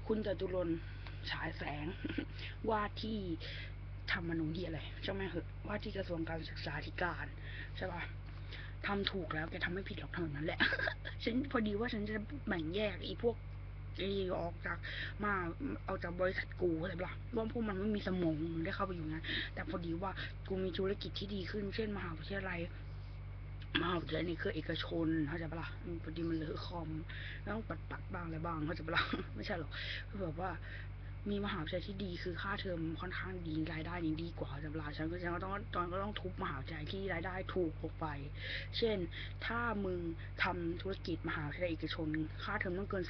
คุณจตุรนต์ฉายแสงว่าที่ธรรมนูญที่อะไรใช่ไหมเหอะว่าที่กระทรวงการศึกษาธิการใช่ปะทำถูกแล้วแกทำไม่ผิดหรอกเท่านั้นแหละ ฉันพอดีว่าฉันจะแบ่งแยกพวกออกจากมาเอาจากบริษัทกูอะไรปะว่าพวกมันไม่มีสมองได้เข้าไปอยู่งั้นแต่พอดีว่ากูมีธุรกิจที่ดีขึ้นเช่นมหาวิทยาลัยนี่คือเอกชนเข้าใจปะล่ะพอดีมันเลอะคอมต้องปัดบ้างอะไรบ้างเข้าใจปะล่ะไม่ใช่หรอกคือแบบว่ามีมหาวิทยาลัยที่ดีคือค่าเทอมค่อนข้างดีรายได้นี่ดีกว่าจำลาฉันก็ต้องทุบมหาวิทยาลัยที่รายได้ถูกลงไปเช่นถ้ามึงทำธุรกิจมหาวิทยาลัยเอกชนค่าเทอมต้องเกิน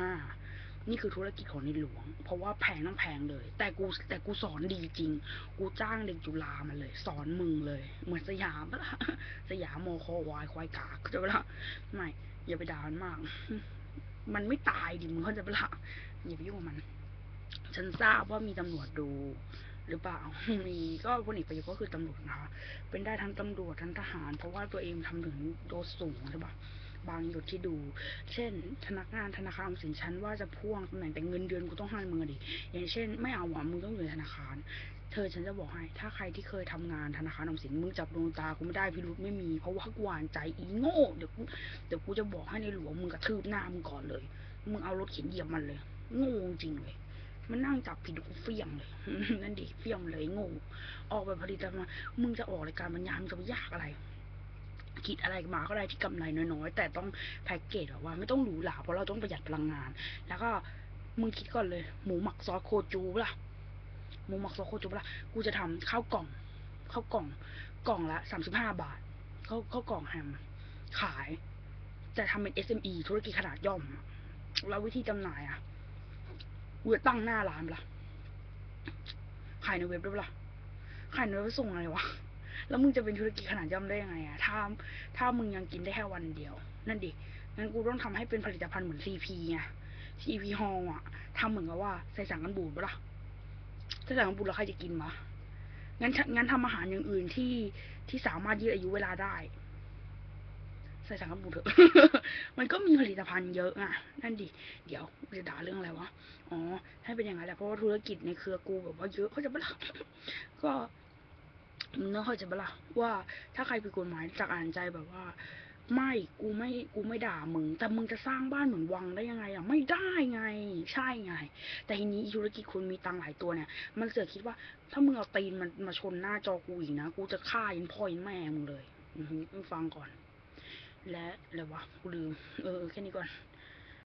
35,000นี่คือธุรกิจของในหลวงเพราะว่าแพงต้องแพงเลยแต่กูสอนดีจริงกูจ้างเด็กจุฬามาเลยสอนมึงเลยเหมือนสยามปะล่ะสยามโมคอวายควายกากจะปะล่ะไม่อย่าไปด่ามันมากมันไม่ตายดิมึงเข้าใจปะล่ะอย่าไปยุ่งกับมันฉันทราบว่ามีตำรวจดูหรือเปล่ามีก็พลเอกประยุทธ์ก็คือตำรวจนะคะเป็นได้ทั้งตำรวจทั้งทหารเพราะว่าตัวเองทำถึงโดยสูงใช่ปะบางหยุดที่ดูเช่นพนักงานธนาคารออมสินชั้นว่าจะพ่วงตำแหน่งแต่เงินเดือนกูต้องให้มึงดิอย่างเช่นไม่เอาหวังมึงต้องอยู่ในธนาคารฉันจะบอกให้ถ้าใครที่เคยทำงานธนาคารออมสินมึงจับดวงตากูไม่ได้พิรุธไม่มีเพราะว่ากูอ่านใจอีโง่เดี๋ยวกูจะบอกให้ในหลวงมึงกระทืบหน้ามึงก่อนเลยมึงเอารถเข็นเหยียบมันเลยโง่จริงเลยมันนั่งจับผิดกูเฟี้ยงเลยนั่นดิเฟี้ยงเลยโง่ออกแบบผลิตภัณฑ์มึงจะออกรายการบรรยายมึงจะไปยากอะไรคิดอะไรมาก็ได้ที่กำไรน้อยๆแต่ต้องแพ็กเกจแบบว่าไม่ต้องหรูหราเพราะเราต้องประหยัดพลังงานแล้วก็มึงคิดก่อนเลยหมูหมักซอสโคจูล่ะหมูหมักซอสโคจูล่ะกูจะทำข้าวกล่องกล่องละ35 บาทข้าวกล่องแฮมขายแต่ทำเป็น SME ธุรกิจขนาดย่อมแล้ววิธีจำหน่ายกูจะตั้งหน้าร้านล่ะขายในเว็บด้วยล่ะขายในเว็บส่งอะไรวะแล้วมึงจะเป็นธุรกิจขนาดย่อมได้ยังไงถ้ามึงยังกินได้แค่วันเดียวนั่นดิงั้นกูต้องทำให้เป็นผลิตภัณฑ์เหมือน CP ไง CP Hall ทำเหมือนกับว่าใส่สารกันบูดปะล่ะใส่สารกันบูดแล้วใครจะกินวะงั้นทำอาหารอย่างอื่นที่สามารถยืดอายุเวลาได้ใส่สารกันบูดเถอะ มันก็มีผลิตภัณฑ์เยอะนั่นดิเดี๋ยวจะด่าเรื่องอะไรวะอ๋อให้เป็นอย่างนั้นแหละเพราะว่าธุรกิจในเครือกูแบบว่าเยอะเขาจะปะล่ะก็มึงต้องเข้าใจปะล่ะว่าถ้าใครผิดกฎหมายจากอ่านใจแบบว่าไม่กูไม่ด่ามึงแต่มึงจะสร้างบ้านเหมือนวังได้ยังไงไม่ได้ไงใช่ไงแต่ทีนี้ธุรกิจคุณมีตังหลายตัวเนี่ยมันเสือคิดว่าถ้ามึงเอาตีนมันมาชนหน้าจอกูอีกนะกูจะฆ่ายันพ่อยันแม่มึงเลยมึงฟังก่อนและอะไรวะกูลืมแค่นี้ก่อน